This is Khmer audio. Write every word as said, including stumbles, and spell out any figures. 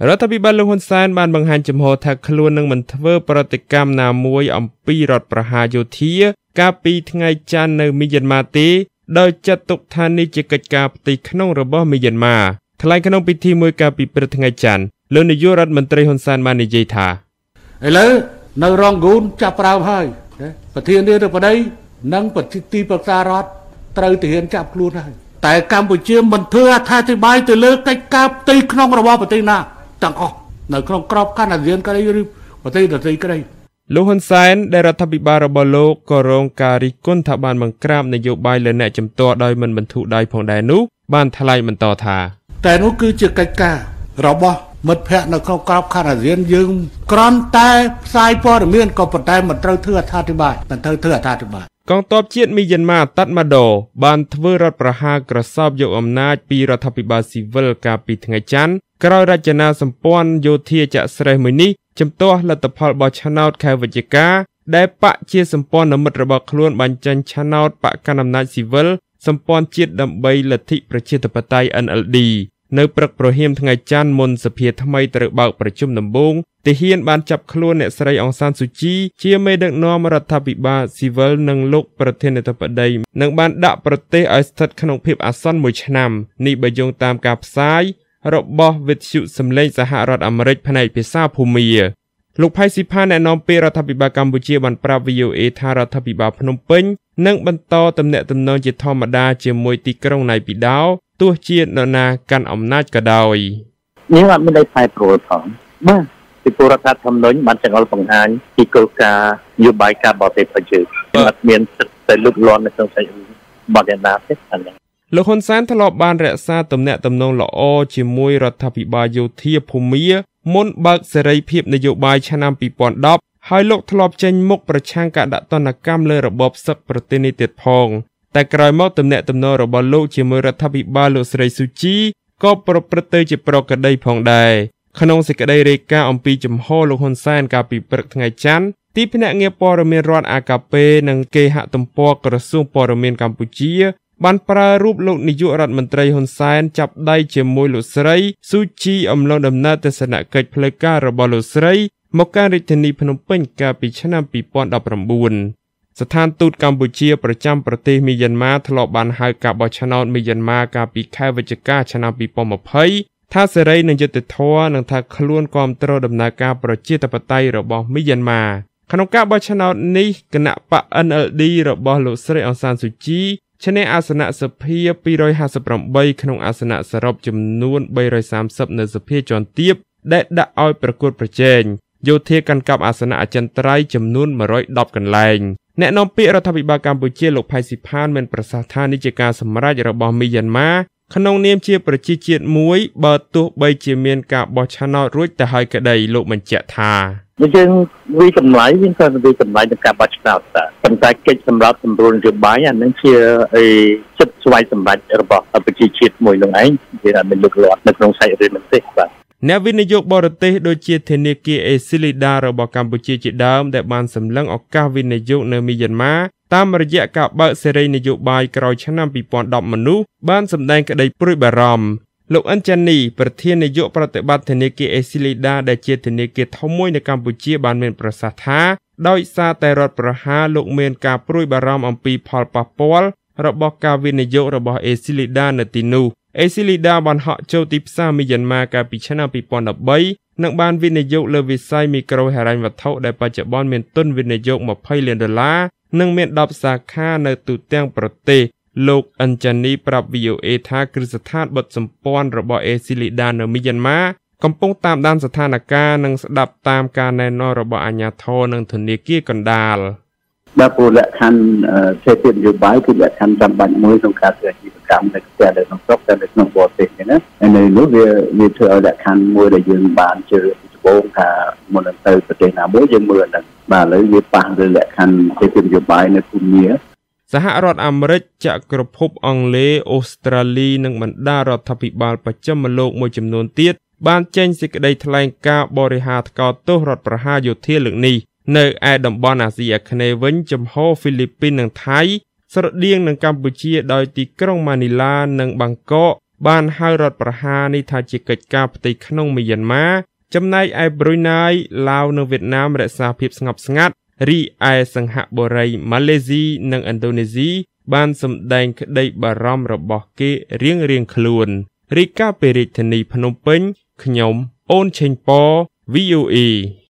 រដ្ឋាភិបាលលោកហ៊ុនសែនបានបង្ហាញចំហថាខ្លួននឹងមិនធ្វើប្រតិកម្មណាមួយអំពីរដ្ឋប្រហារយោធាកាលពីថ្ងៃច័ន្ទនៅមីយ៉ាន់ម៉ាទេដោយចាត់ទុកថានេះជាកិច្ចការផ្ទៃក្នុងរបស់មីយ៉ាន់ម៉ាថ្លែងក្នុងពិធីមួយកាលពីព្រឹកថ្ងៃច័ន្ទលោកនាយករដ្ឋមន្ត្រីហ៊ុនសែនបាននិយាយថាឥឡូវនៅរងគូនចាប់ប្រើហើយប្រធាននាយកបដីនិងប្រតិទីប្រឹក្សារដ្ឋត្រូវទាហានចាប់ខ្លួនហើយតែកម្ពុជាមិនធ្វើអត្ថាធិប្បាយទៅលើកិច្ចការផ្ទៃក្នុងរបស់ប្រទេសណាទាំងអស់នៅក្នុងក្របខ័ណ្ឌអាស៊ានក្តីឬប្រទេសដទៃក្តីលោកហ៊ុនសែនដែលរដ្ឋាភិបាលរបស់លោកក៏រងការរិះគន់ថាបានបង្ក្រាបនយោបាយលើអ្នកជំទាស់ដោយមិនបន្ធូរដៃផងដែរនោះបានថ្លែងបន្តថាតែនោះគឺជាកិច្ចការរបស់មិត្តភ័ក្តិនៅក្នុងក្របខ័ណ្ឌអាស៊ានយើងគ្រាន់តែផ្សាយព័ត៌មានក៏ប៉ុន្តែមិនត្រូវធ្វើអត្ថាធិប្បាយមិនត្រូវធ្វើអត្ថាធិប្បាយកងទ័ពជាតិមីយ៉ាន់ម៉ាតាត់ម៉ាដូបានធ្វើរដ្ឋប្រហារក្រសោបយកអំណាចពីរដ្ឋាភិបាលស៊ីវិលកាលពីថ្ងៃច័ន្ទក្រោយរចនាសម្ព័ន្ធយោធាចាក់ស្រេះមួយនេះជំទាស់លទ្ធផលបោះឆ្នោតខែវិច្ឆិកាដែលបកជាសម្ព័ន្ធមិត្តរបស់ខ្លួនបញ្ចេញឆ្នោតបកកណ្ដាលអំណាចស៊ីវិលសម្ព័ន្ធជាតិដើម្បីលទ្ធិប្រជាធិបតេយ្យ N L D នៅព្រឹកព្រហៀមថ្ងៃច័ន្ទមុនសភាថ្មីត្រូវបើកប្រជុំដំបូងទាហានបានចាប់ខ្លួនអ្នកស្រីអង្សានស៊ូជីជាមេដឹកនាំរដ្ឋាភិបាលស៊ីវិលនិងលោកប្រធានាធិបតីនិងបានដាក់ប្រទេសឲ្យស្ថិតក្នុងភាពអាសន្នមួយឆ្នាំនេះបើយោងតាមការផ្សាយរបស់វិទ្យុសម្លេងសហរដ្ឋអាមេរិកផ្នែកភាសាភូមាលោកផៃស៊ីផានអ្នកនាំពាក្យរដ្ឋាភិបាលកម្ពុជាបានប្រាប់ V O A ថារដ្ឋាភិបាលភ្នំពេញនឹងបន្តទំនាក់ទំនងជាធម្មតាជាមួយទីក្រុងណៃពីដោទោះជានរណាកាន់អំណាចក៏ដោយយើងអត់មានន័យផ្លែប្រួលផងបាទពីពលរដ្ឋធម្មនុញ្ញបានចង្អុលបង្ហាញពីគោលការណ៍នយោបាយការបរទេសរបស់យើងអត់មានសិទ្ធិទៅលុបលាន់នៅក្នុងសេចក្តីបទណាទេអានេះលោកហ៊ុនសែនធ្លាប់បានរក្សាទំនាក់ទំនងល្អជាមួយរដ្ឋាភិបាលយោធាភូមាមុនបើកសេរីភាពនយោបាយឆ្នាំពីរពាន់ដប់ហើយលោកធ្លាប់ចេញមុខប្រឆាំងការដាក់ទណ្ឌកម្មលើរបបសឹកប្រទេសនេះទៀតផងតែក្រោយមកទំនាក់ទំនងរបស់លោកជាមួយរដ្ឋាភិបាលលោកស្រីស៊ូជីក៏ប្រព្រឹត្តទៅជាប្រក្រតីផងដែរក្នុងសេចក្តីរាយការណ៍អំពីជំហរលោកហ៊ុនសែនកាលពីព្រឹកថ្ងៃច័ន្ទទីភ្នាក់ងារព័ត៌មានរដ្ឋអាកាពេនិងគេហទំព័រក្រសួងព័ត៌មានកម្ពុជាបានប្រើរូបលោកនាយករដ្ឋមន្ត្រីហ៊ុនសែនចាប់ដៃជាមួយលោកស្រីស៊ូជីអំឡុងដំណើរទស្សនកិច្ចផ្លូវការរបស់លោកស្រីមកកាន់រាជធានីភ្នំពេញកាលពីឆ្នាំពីរពាន់ដប់ប្រាំបួនស្ថានទូតកម្ពុជាប្រចាំប្រទេសមីយ៉ាន់ម៉ាធ្លាប់បានហៅការបោះឆ្នោតមីយ៉ាន់ម៉ាកាលពីខែវិច្ឆិកាឆ្នាំពីរពាន់ម្ភៃថាសេរីនិងយុត្តិធម៌និងថាខ្លួនគាំទ្រដំណើរការប្រជាធិបតេយ្យរបស់មីយ៉ាន់ម៉ាក្នុងការបោះឆ្នោតនេះគណៈបក N L D របស់លោកស្រីអង្សានស៊ូជីឈ្នះអាសនៈសភាពីររយហាសិបប្រាំបីក្នុងអាសនៈសរុបចំនួនបីរយសាមសិបនៅសភាជាន់ទាបដែលដាក់ឲ្យប្រកួតប្រជែងយោធាកាន់កាប់អាសនៈអចិន្ត្រៃយ៍ចំនួនមួយរយដប់កន្លែងអ្នកនាំពាក្យរដ្ឋាភិបាលកម្ពុជាលោកផៃស៊ីផានមានប្រសាសន៍ថានេះជាការសម្រេចរបស់មីយ៉ាន់ម៉ាក្នុងនាមជាប្រជាជាតិមួយបើទោះបីជាមានការបោះឆ្នោតរួចទៅហើយក្តីលោកបញ្ជាក់ថាយើងវិចម្លៃយើងក៏វិចម្លៃនឹងការបោះឆ្នោតតែប៉ុន្តែកិច្ចសម្រាប់សម្រួលនយោបាយអានឹងជាអីសិទ្ធិស្វ័យសម្រេចរបស់ប្រជាជាតិមួយនឹងឯងវាអត់មានលើកលាត់នៅក្នុងសាច់រឿងនោះទេបាទអ្នកវិនិយោគបរទេសដូចជាធនាគារអេស៊ីលីដារបស់កម្ពុជាជាដើមដែលបានសម្លឹងឱកាសវិនិយោគនៅមីយ៉ាន់ម៉ាតាមរយៈការបើកសេរីនយោបាយក្រោយឆ្នាំពីរពាន់ដប់មនុស្សបានសម្ដែងក្តីព្រួយបារម្ភលោកអិនចានីប្រធាននាយកប្រតិបត្តិធនាគារអេស៊ីលីដាដែលជាធនាគារធំមួយនៅកម្ពុជាបានមានប្រសាសន៍ថាដោយសារតែរដ្ឋប្រហារលោកមានការព្រួយបារម្ភអំពីផលប៉ះពាល់របស់ការវិនិយោគរបស់អេស៊ីលីដានៅទីនោះអេស៊ីលីដាបានហក់ចូលទីផ្សារមីយ៉ាន់ម៉ាកាលពីឆ្នាំពីរពាន់ដប់បីនិងបានវិនិយោគលើវិស័យមីក្រូហិរញ្ញវត្ថុដែលបច្ចុប្បន្នមានទុនវិនិយោគម្ភៃលានដុល្លារនិងមានដប់សាខានៅទូទាំងប្រទេសលោកអិនចានីប្រាប់ V O A ថាគ្រឹះស្ថានបិទសម្ព័ន្ធរបស់អេស៊ីលីដានៅមីយ៉ាន់ម៉ាកំពុងតាមដានស្ថានភាពនិងស្ដាប់តាមការណែនាំរបស់អាជ្ញាធរនិងធនាគារកណ្ដាលដល់ពលរដ្ឋខណ្ឌសេដ្ឋកិច្ចនយោបាយគឺលក្ខខណ្ឌចាំបាច់មួយក្នុងការធ្វើអាជីវកម្មនៅផ្ទះនៅក្នុងស្រុកតែនៅក្នុងបរទេសទេណាហើយនៅនោះវាវាធ្វើឲ្យលក្ខខណ្ឌមួយដែលយើងបានជឿដំបូងថាមុននឹងទៅប្រទេសណាមួយយើងមើលហ្នឹងបាទឥឡូវវាប៉ះលើលក្ខខណ្ឌសេដ្ឋកិច្ចនយោបាយនៅភូមាសហរដ្ឋអាមេរិកចក្រភពអង់គ្លេសអូស្ត្រាលីនិងបណ្ដារដ្ឋាភិបាលបច្ចិមលោកមួយចំនួនទៀតបានចេញសេចក្តីថ្លែងការណ៍បរិហារថ្កោលទោសរដ្ឋប្រហារយោធាលើកនេះនៅឯតំបន់អាស៊ីអាគ្នេយ៍វិញចំហហ្វីលីពីននិងថៃស្រដៀងនឹងកម្ពុជាដោយទីក្រុងម៉ានីឡានិងបាងកកបានហៅរដ្ឋប្រហារនេះថាជាកិច្ចការផ្ទៃក្នុងមីយ៉ាន់ម៉ាចំណែកឯប្រ៊ុយណៃឡាវនិងវៀតណាមរក្សាភាពស្ងប់ស្ងាត់រីឯសង្ហបុរីម៉ាឡេស៊ីនិងឥណ្ឌូនេស៊ីបានសម្ដែងក្តីបារម្ភរបស់គេរៀងៗខ្លួនរីកាពីរាជធានីភ្នំពេញខ្ញុំអូនឆេងប៉ វី អូ អេ